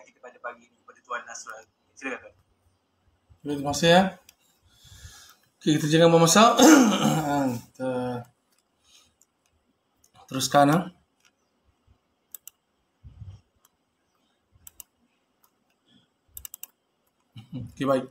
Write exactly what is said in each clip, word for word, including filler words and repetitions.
kita pada pagi ini kepada Tuan Nasrul. Silakan Tuan. Terima kasih ya. Okay, kita jangan memasak. Kita teruskan ha. Okey, baik.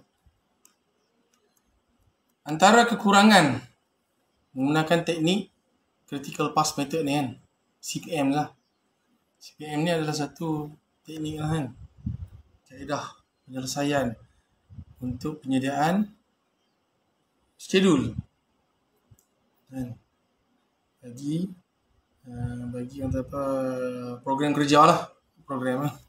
Antara kekurangan menggunakan teknik critical path method ni kan, C P M lah. C P M ni adalah satu teknik lah kan, kaedah penyelesaian untuk penyediaan schedule kan, bagi uh, bagi untuk apa, program kerja lah, program lah.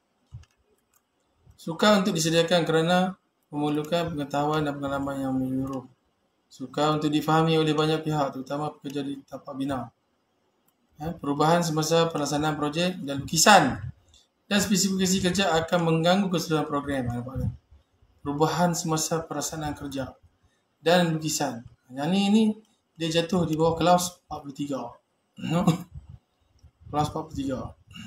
Sukar untuk disediakan kerana memerlukan pengetahuan dan pengalaman yang menyeluruh. Sukar untuk difahami oleh banyak pihak, terutama pekerja di tapak bina. Ya, perubahan semasa pelaksanaan projek dan lukisan dan spesifikasi kerja akan mengganggu keseluruhan program. Nampak? Perubahan semasa pelaksanaan kerja dan lukisan. Yang ni, ni dia jatuh di bawah klaus empat puluh tiga. No? Klaus empat puluh tiga.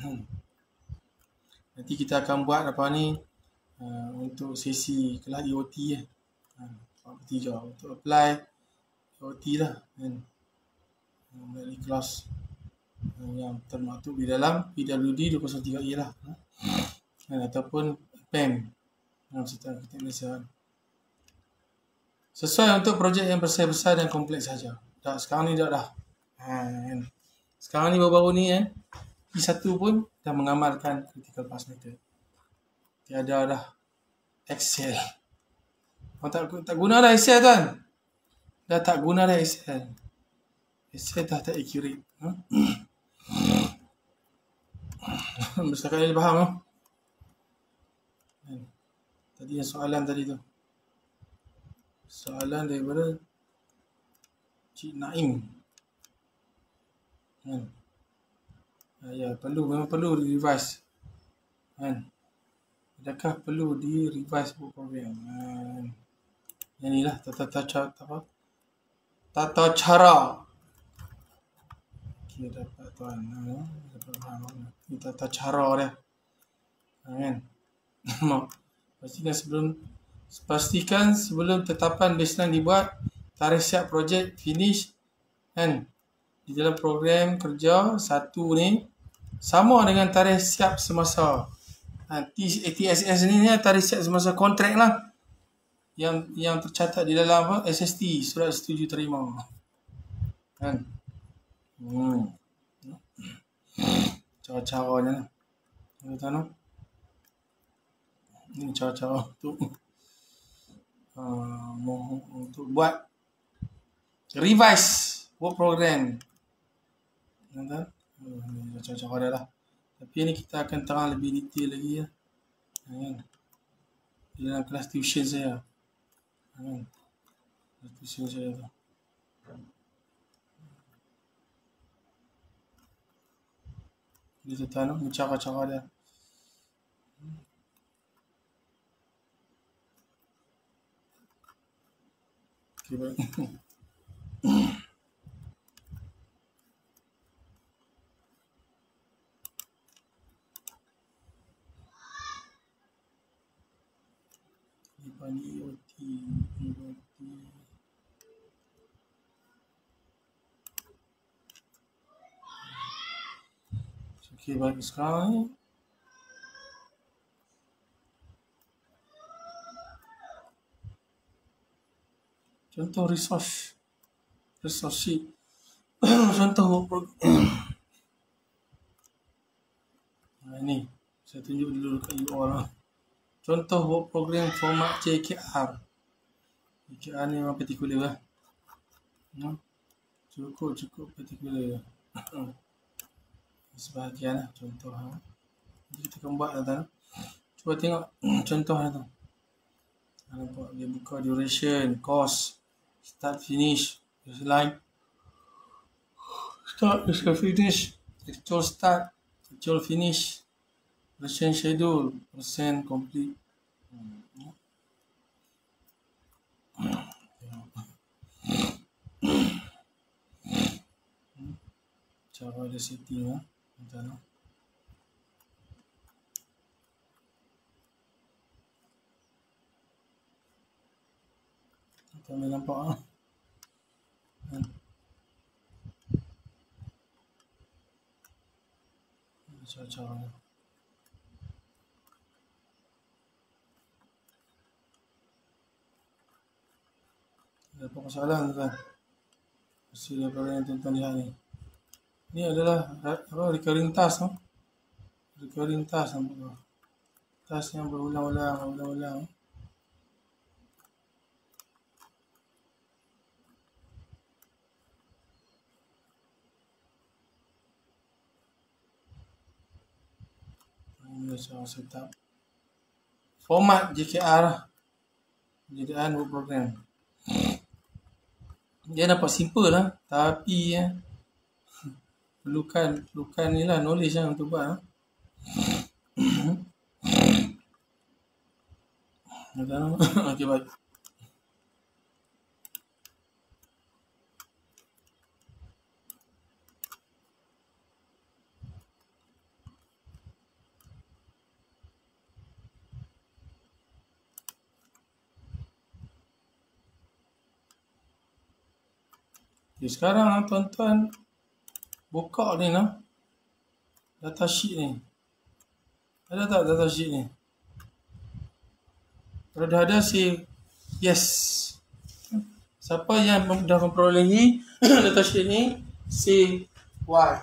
Nanti kita akan buat apa ni uh, untuk sesi kelas E O T eh. empat puluh tiga untuk apply E O T lah kan. Dari kelas uh, yang termaktub di dalam P W D dua kosong tiga E lah. Kan, ataupun P E M dalam serta kita Malaysia. Sesuai untuk projek yang besar-besar dan kompleks saja. Dah sekarang ni dah dah. Ha, kan. Sekarang ni baru-baru ni kan, P satu pun dah mengamalkan critical path method. Tiada dah Excel. Kau tak, tak guna dah Excel tuan. Dah tak guna dah Excel. Excel dah tak accurate. Ha? Mesti kalian faham ha? Tadi yang soalan tadi tu. Soalan daripada Cik Naim. Kan? Ya, perlu, memang perlu di-revise. Kan? Adakah perlu di-revise buku program? Kan? Yang ni lah, tata, tata, tata, tata cara. Okay, dapat tuan. Ha? Dapat faham. Ini tata cara dia. Kan? Pastikan sebelum pastikan sebelum tetapan baseline dibuat, tarikh siap projek finish kan, di dalam program kerja satu ni sama dengan tarikh siap semasa ha, T S S ni, ni tarikh siap semasa kontrak lah yang yang tercatat di dalam apa, S S T, surat setuju terima kan. Hmm. Cara-caranya lah. Tahu ini cara-cara untuk Uh, untuk buat revise work program. Nampak? Uh, cara-cara dia lah. Tapi ni kita akan terang lebih detail lagi ya. Kan? Di dalam kelas tuition saya. Kan? Kelas tuition saya tu. Dia tu tahu ni cara-cara dia. Okay, baik. Lepas ni E O T, E O T. Okay, baik. Sekarang ni contoh resource resource sheet. Contoh program. Nah, ini saya tunjuk dulu kat U R lah. Contoh work program format C K R. C K R ni memang particular lah. Hmm. Cukup cukup particular lah. Sebahagian lah contoh ha. Jadi kita akan buat lah. Cuba tengok contoh lah tu. Nampak dia buka duration, cost, start finish, line, start finish, actual start, actual finish, percent schedule, percent complete. Cara dia setting lah. Entah. Tak boleh nampak ah. Hmm. Cara-cara. Ada apa masalah tuan? Hasil daripada yang tuan-tuan lihat ni. Ni adalah apa recurring task, no? Recurring task nampak. Task yang berulang-ulang, berulang-ulang. Ini cara setup. Format J K R lah. Penyediaan work program. Dia nampak simple lah. Tapi ya, perlukan, perlukan ni lah knowledge lah untuk buat lah. Okey, baik. Okay, sekarang tuan-tuan buka ni lah. Data sheet ni. Ada tak data sheet ni? Kalau dah ada, say yes. Siapa yang dah memperolehi data sheet ni, say Y.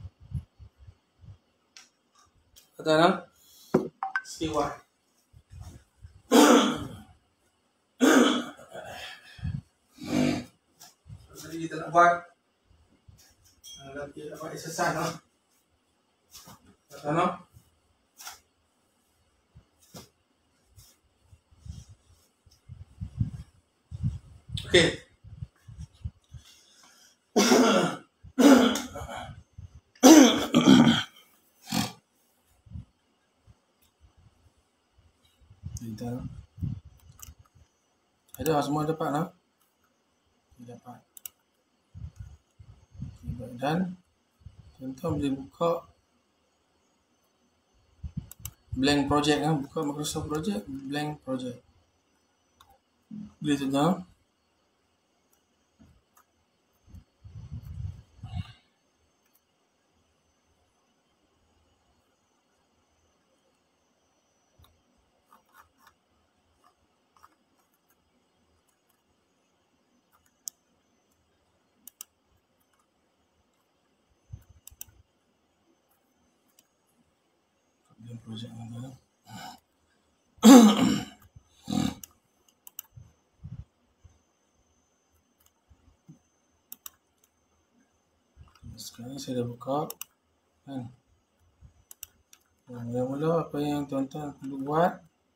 Kata nak? Say Y. Jadi kita nak buat nanti dapat exercise lah. Kata nak? Okay. Kita ada semua dapat lah. Dapat. Okay, dan tuan-tuan boleh buka blank project lah. Buka Microsoft Project, blank project. Boleh tuan-tuan. Project mana? Sekarang saya dah buka kan. Mula-mula apa yang tuan-tuan perlu buat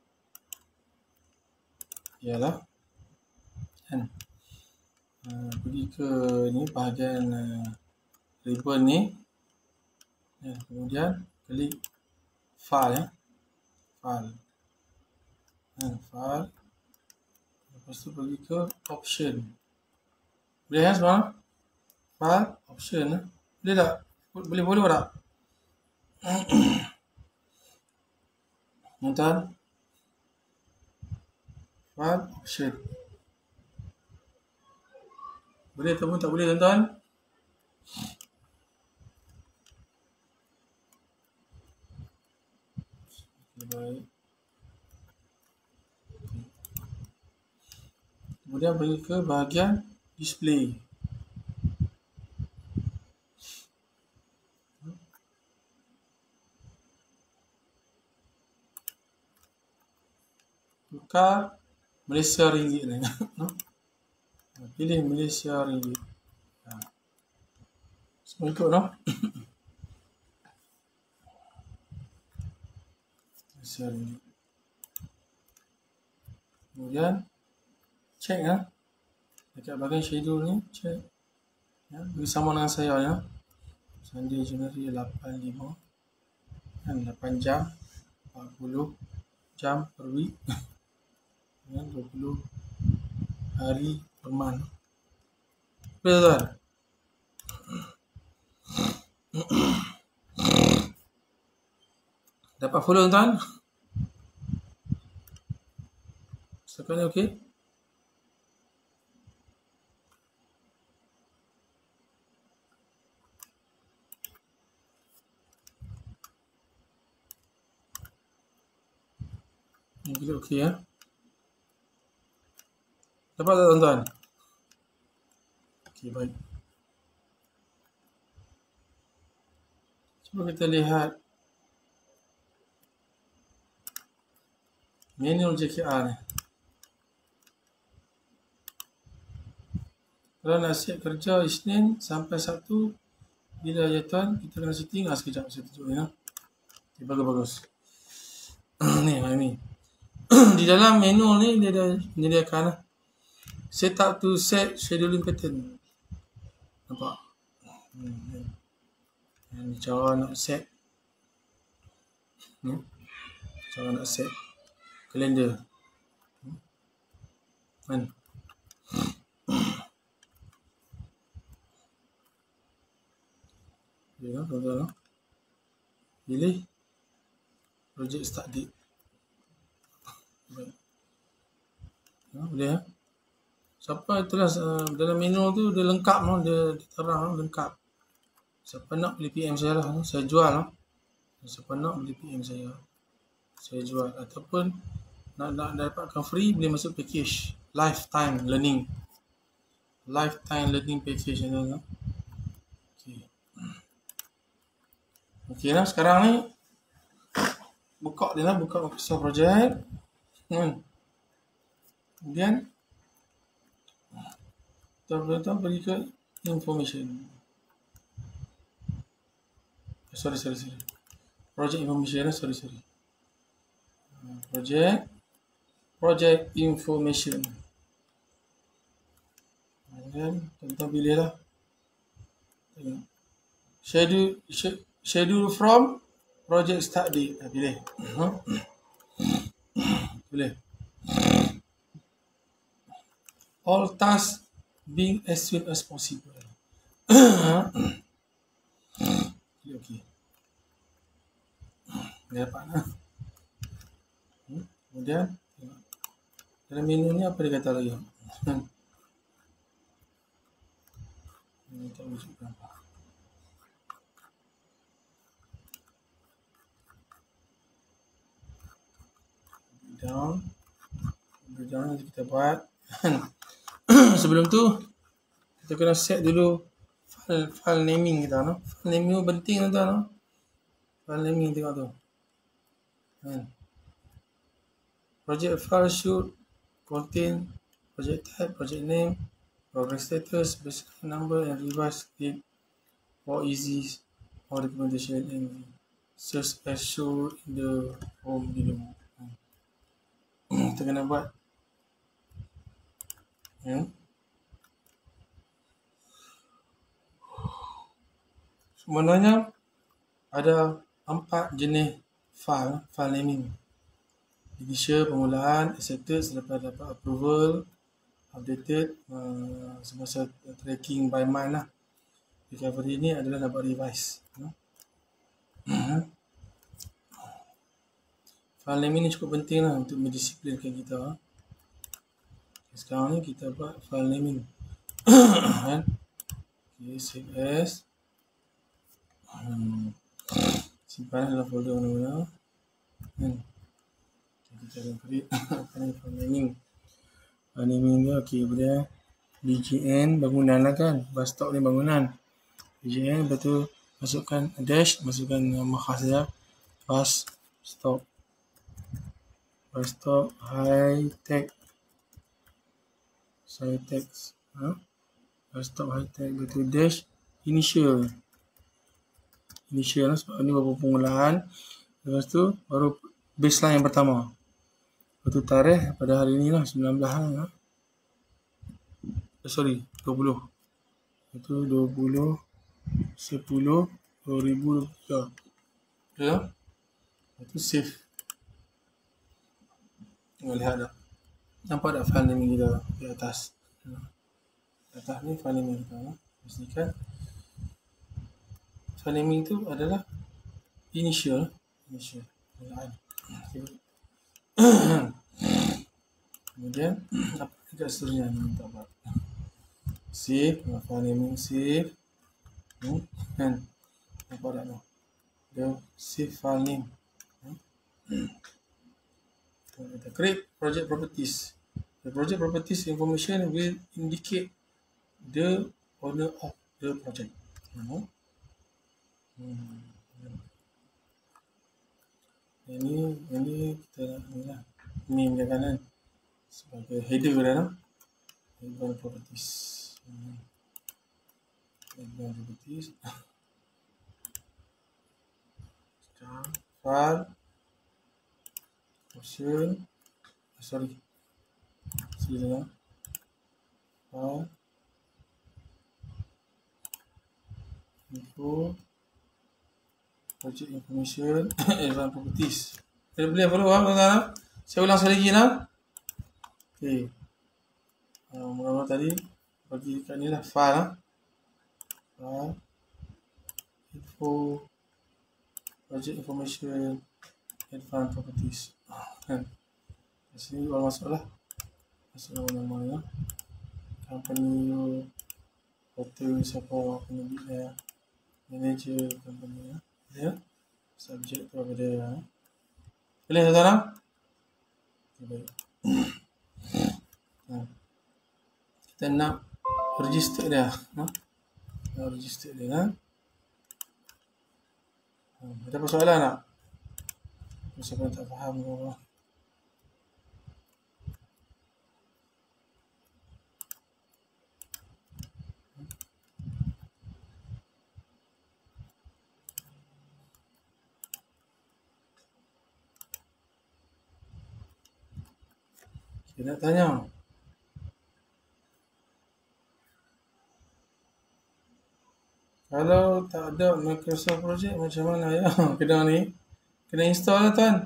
ialah kan, uh, pergi ke ni bahagian uh, ribbon ni ya, kemudian klik file ya. File. Ha, file. Lepas tu pergi ke option. Boleh kan semua? File, option. Boleh tak? Boleh, boleh tak? Tuan-tuan. File, option. Boleh ataupun tak boleh tuan-tuan? Baik. Kemudian pergi ke bahagian display. Tukar Malaysia ringgit ni. Pilih Malaysia ringgit. Semua ikut no? Malaysia ringgit. Kemudian check ya. Dekat bahagian schedule ni check. Ya, bersama dengan saya ya. Sunday January lapan lima kan, lapan jam empat puluh jam per week. Ya, dua puluh hari per month. Betul tak? Dapat follow tuan? Setakat ni okey? Klik okey ya. Dapat tak tuan-tuan? Okey, baik. Cuba kita lihat manual J K R ni. Kalau nak set kerja Isnin sampai Sabtu, bila je tuan, kita kena setting. Ah, sekejap saya tunjuk ya. Okay, bagus-bagus. Ni, ni. Di dalam manual ni dia ada menyediakan set up to set scheduling pattern. Nampak? Hmm. Ini cara nak set. Ni. Cara nak set kalender. Kan? Ya, tuan-tuan. Pilih project start date. Baik. Ya, boleh ya. Siapa itulah uh, dalam menu tu dia lengkap no, dia, dia terang no, lengkap. Siapa nak boleh P M saya lah, no. Saya jual no. Siapa nak boleh P M saya. Saya jual ataupun nak nak dapatkan free boleh masuk package lifetime learning. Lifetime learning package ni no. Okey. Okey lah, sekarang ni buka dia lah, buka Microsoft Project. Hmm. Kemudian tuan-tuan pergi ke information. Sorry, sorry, sorry. Project information lah, sorry, sorry. Project, project information. Kemudian tuan-tuan pilih lah. Schedule, schedule from project start date. Pilih. Pilih. All tasks being as soon as possible. Pilih okey. Dia dapat lah. Kemudian dalam menu ni apa dia kata lagi? Ini tak wujudkan. Down, down nanti kita buat. Sebelum tu kita kena set dulu file, file naming kita no. File naming penting tuan-tuan no. File naming tengok tu. Kan. Project file should contain project type, project name, progress status, baseline number and revised date for easy or documentation and just as shown in the home below. Kita kena buat ya. Sebenarnya ada empat jenis file, file naming. Initial, permulaan, accepted, selepas dapat approval, updated, uh, semasa tracking by month lah. Recovery ni adalah dapat revise. Ya. File naming ni cukup penting lah untuk mendisiplinkan kita. Sekarang ni kita buat file naming. Kan? Okay, save as. Hmm. Simpan dalam folder mana-mana. Kan? Kita akan create file naming. File naming ni okey, boleh B G N bangunan lah kan. Bus stop ni bangunan. B G N, lepas tu masukkan dash, masukkan nama khas dia. Bus stop. Bus stop high tech. High tech. Ha? Bus stop high tech, lepas tu dash initial. Initial lah sebab ni baru permulaan. Lepas tu baru baseline yang pertama. Lepas tu tarikh pada hari ni lah, sembilan belas lah. Eh, sorry, dua puluh. Lepas tu dua puluh, sepuluh, dua ribu dua puluh tiga. Ya. Lepas tu save. Tengok lihat tak. Nampak tak file naming kita di atas. Di atas ni file naming kita. Pastikan file naming tu adalah initial. Initial. Kemudian apa dekat seterusnya ni minta buat. Save, file naming save. Hmm, kan? Nampak tak tu? Dia save file name. Hmm. Kita create project properties. The project properties information will indicate the owner of the project. Hmm. Ini ini kita nak ni lah. Ini yang kanan sebagai header dah. Background properties. Hmm. Background properties. Sekarang file option sorry sila file info project information advanced properties. Kita boleh follow ah tuan-tuan. Saya ulang sekali lagi nah. Okey. Uh, mula-mula tadi bagi kat ni lah file ah. File info project information advanced properties. Kan. Di sini orang masuk lah. Masuk nama-nama ya. Company you, hotel siapa penerbit ya, manager company ya. Ya. Subjek tu apa dia ya. Boleh tuan-tuan? Okay, baik. Ha. Kita nak register dia. Ha? Nak register dia kan. Ha. Ada apa soalan tak? Siapa tak faham ke apa? Saya nak tanya. Kalau tak ada Microsoft Project macam mana ya? Kena ni. Kena install lah tuan.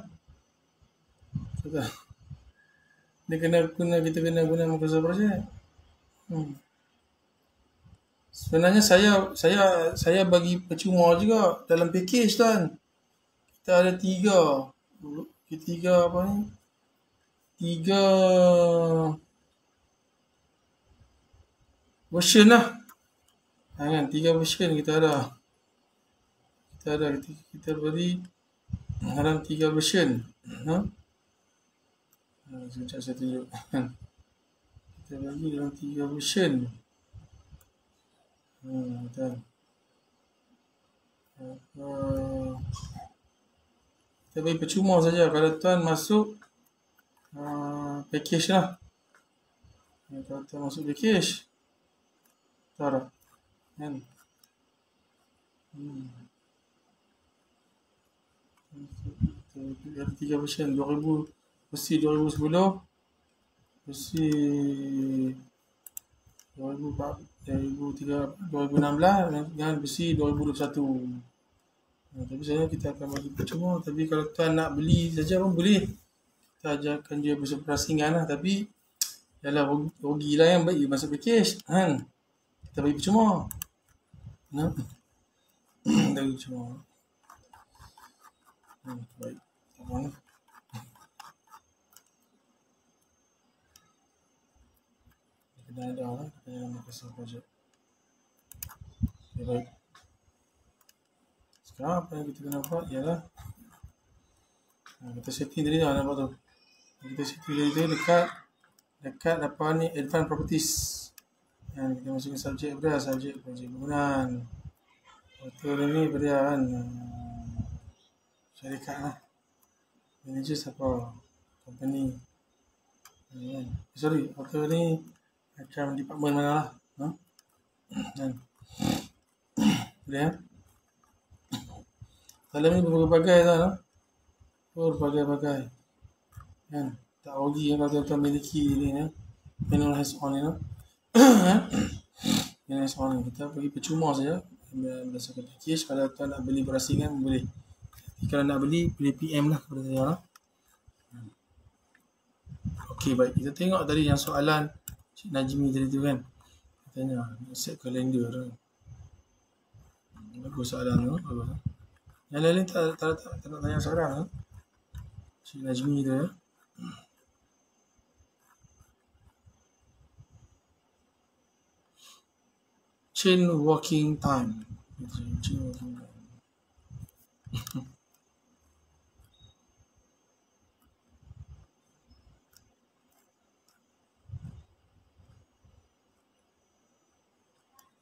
Dia kena guna, kita kena guna Microsoft Project. Hmm. Sebenarnya saya saya saya bagi percuma juga dalam package tuan. Kita ada tiga. Tiga apa ni? Tiga version lah. Ha, kan? Tiga version kita ada. Kita ada kita, kita beri dalam tiga version. Ha? Ha, sekejap saya tunjuk. Kita bagi dalam tiga version. Ha, betul. Uh, kita bagi percuma saja kalau tuan masuk uh, package lah. Kalau tuan masuk package, tahu tak? Kan? Hmm. Ada tiga version, dua ribu versi dua ribu sepuluh, versi dua ribu empat, dua ribu tiga, dua ribu enam belas dan versi dua ribu dua puluh satu. Nah, tapi sebenarnya kita akan bagi percuma. Tapi kalau tuan nak beli saja pun boleh. Kita ajarkan dia berseperasingan lah. Tapi yalah, rugi lah yang baik masuk package. Kan? Kita bagi percuma. Nah. Kita bagi percuma. Hmm, baik. Tak mana. Kena ada lah. Kena ada Microsoft Project. Okay, baik. Sekarang apa yang kita kena buat ialah ha, kita setting tadi dah nampak tu. Kita setting tadi tu dekat dekat apa ni advanced properties. Ha, kita masukkan subjek pada subjek projek bangunan. Hotel ni pada kan syarikat lah. Manager siapa? Company. Ha, sorry, hotel ni macam department mana lah. Ha? Kan? Boleh ya? Dalam ni berbagai-bagai lah. Oh, berbagai-bagai. Kan? Tak rugi kalau tuan-tuan miliki ni ya. Manual hands-on ni ya. Manual hands-on ni. Kita pergi percuma saja. Berdasarkan package. Kalau tuan nak beli berasingan boleh. Kalau nak beli, boleh P M lah kepada saya lah. Okey, baik. Kita tengok tadi yang soalan Cik Najmi tadi tu kan. Katanya, set kalender tu. Bagus soalan tu. Bagus. Yang lain tak, tak, tak, tak nak tanya seorang eh? Cik Najmi tu ya. Chain working time. Chain working time.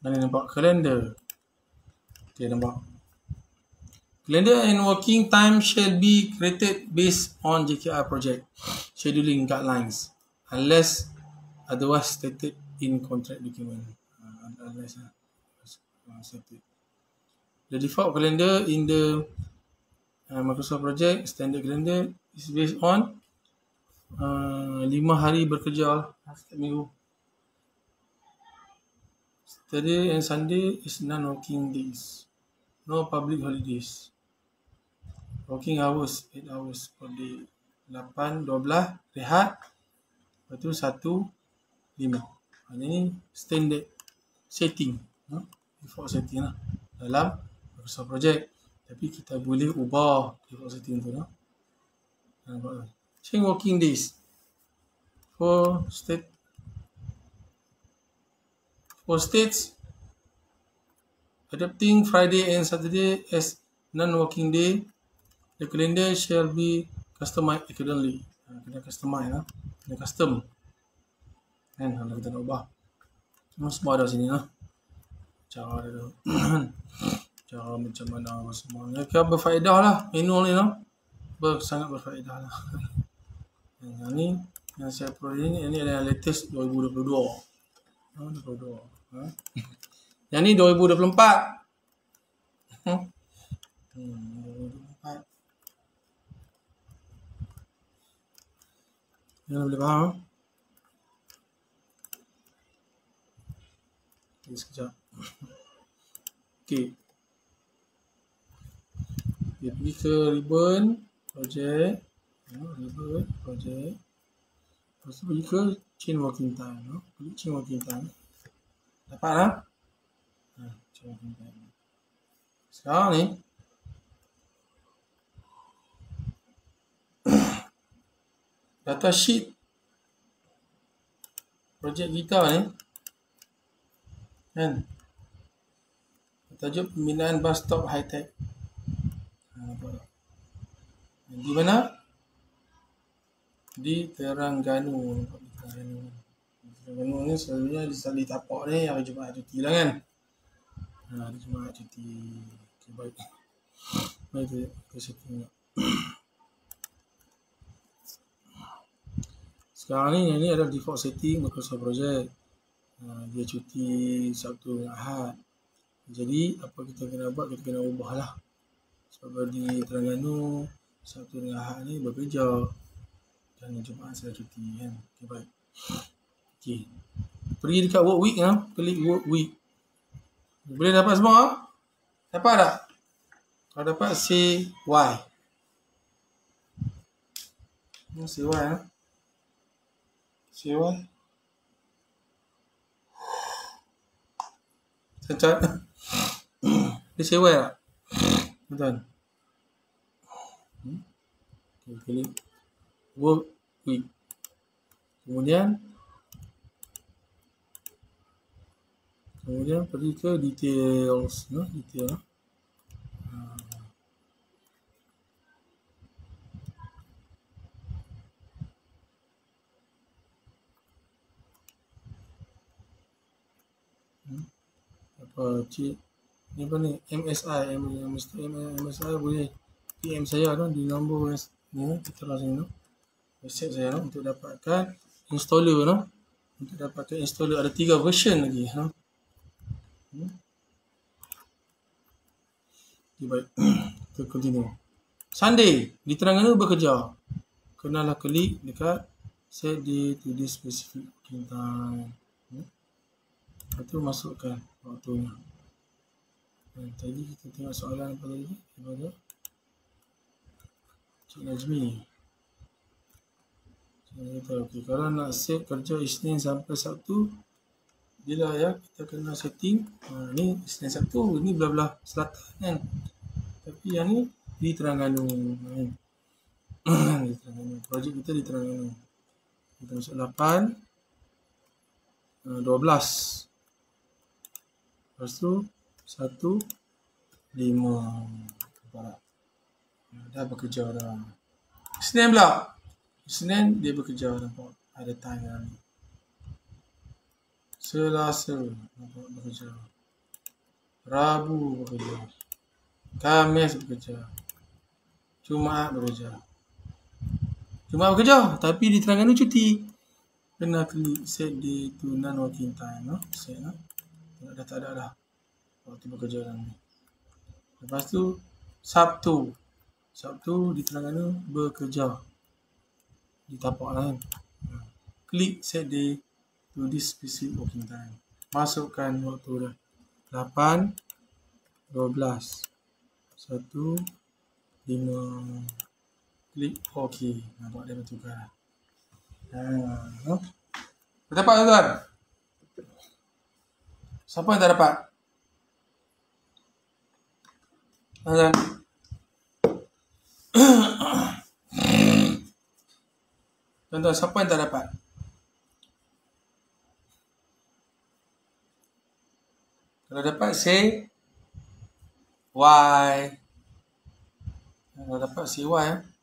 Mana nampak kalender. Okay, nampak. Calendar and working time shall be created based on J K R project scheduling guidelines unless otherwise stated in contract document. Uh, unless uh, stated. The default calendar in the uh, Microsoft project standard calendar is based on uh, lima hari bekerja setiap minggu. Saturday and Sunday is non-working days. No public holidays. Working hours eight hours per day. lapan, dua belas rehat. Lepas tu satu, lima. Ini standard setting. No? Default setting lah. Dalam Microsoft project. Tapi kita boleh ubah default setting tu. No? Change working days. For state For states adopting Friday and Saturday as non-working day, the calendar shall be customized accordingly. Kena customize lah. Kena custom. Kan, kalau kita nak ubah. Semua ada sini lah. Cara dia. Cara macam mana semua. Ya, kira berfaedah lah. Manual ni lah. Ber, sangat berfaedah lah. Yang ni, yang saya perlu ini, ini adalah latest dua ribu dua puluh dua. Oh, dua puluh dua. Ha? Yang ni dua ribu dua puluh empat. Hmm, dua ribu dua puluh empat. Yang boleh faham? Okay, sekejap. Okay. Dia pergi ke ribbon, project. Ya, ribbon, project. Lepas tu pergi ke chain working time. No? Pergi chain working time. Dapat lah. Ha, chain working time. Sekarang ni. Data sheet. Projek kita ni. Kan. Tajuk pembinaan bus stop high tech. Ha, di mana? Di Terengganu. Terengganu. Terengganu ni selalunya di Sali Tapak ni hari Jumaat cuti lah kan. Ha, hari Jumaat cuti. Okay, baik. Baik tu, kita setting. Sekarang ni, yang ni adalah default setting Microsoft Project. Ha, dia cuti Sabtu dan Ahad. Jadi, apa kita kena buat, kita kena ubah lah. Sebab di Terengganu, Sabtu dan Ahad ni bekerja. Dan Jumaat saya cuti kan. Okay, baik. Okay. Pergi dekat work week lah. Klik work week. Boleh dapat semua? Dapat tak? Kalau dapat, say Y. Say Y lah. Say Y. Cacat. Dia say Y tak? Betul. Hmm? Okay, klik work week. Kemudian Kemudian pergi ke details, no? Detail. Hmm. Apa cik ni apa ni? M S I, M S I boleh P M saya tu di nombor ni, kita langsung tu. Website saya no? Untuk dapatkan installer no? Untuk dapatkan installer ada tiga version lagi no? Hmm. Okay, baik. Kita continue. Sunday di Terengganu bekerja. Kenalah klik dekat set day to this specific working time. Hmm. Lepas tu masukkan waktunya. Dan tadi kita tengok soalan apa tadi? Apa Cik Najmi. Cik tahu. Okay. Kalau nak set kerja Isnin sampai Sabtu, bila ya kita kena setting. Ha, ni Isnin Sabtu, ni belah-belah selatan kan. Tapi yang ni di Terengganu kan. Di Terengganu. Projek kita di Terengganu. Kita masuk lapan, dua belas. Lepas tu satu, lima. Dah bekerja dah. Isnin pula. Isnin dia bekerja nampak. Ada time dah ni. Selasa nampak bekerja. Rabu bekerja. Khamis bekerja. Jumaat bekerja. Jumaat bekerja, tapi di Terengganu cuti. Kena klik set day to non-working time. No? Set, no? Dah tak ada dah. Waktu bekerja dalam ni. Lepas tu, Sabtu. Sabtu di Terengganu bekerja. Di tapak lain. Klik set day to this specific working time. Masukkan waktu dah. lapan, dua belas, satu, lima. Klik OK. Nampak dia bertukar. Ha. Dapat tuan-tuan? Siapa yang tak dapat? Tuan-tuan. Tuan-tuan, siapa yang tak dapat? Kalau dapat, say Y. Kalau dapat, say Y. Eh?